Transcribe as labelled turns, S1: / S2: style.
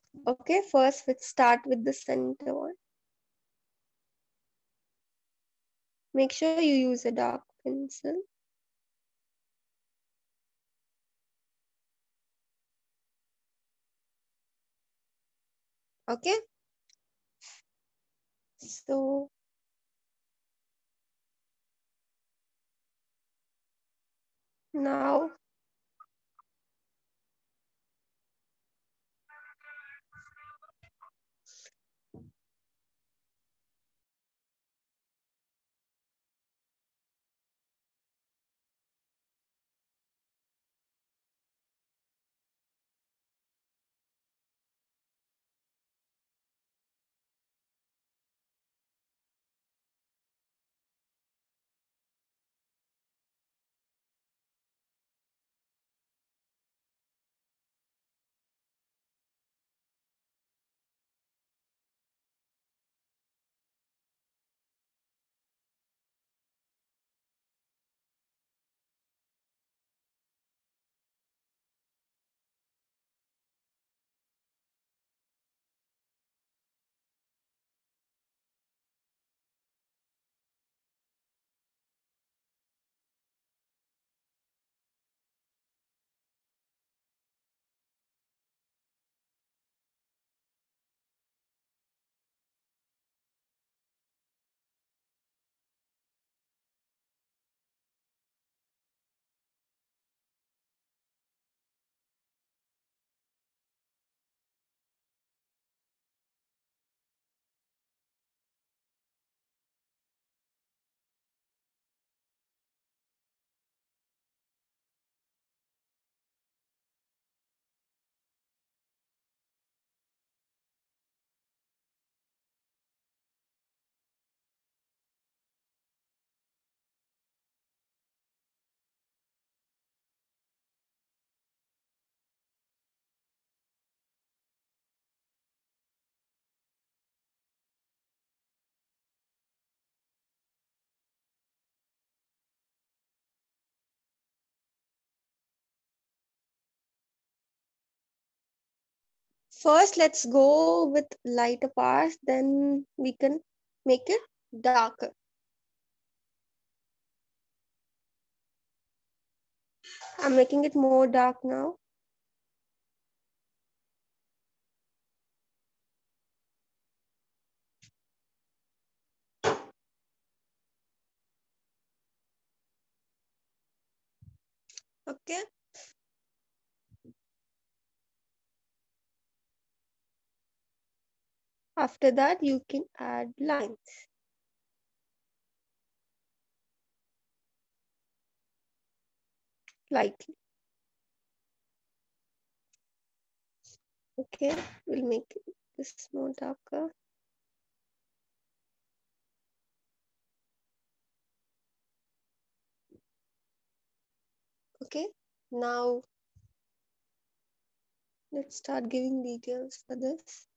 S1: Okay, first let's start with the center one. Make sure you use a dark pencil. Okay, so now first let's go with lighter parts, then we can make it darker. I'm making it more dark now. Okay. After that, you can add lines lightly. Okay, we'll make this more darker. Okay, now let's start giving details for this.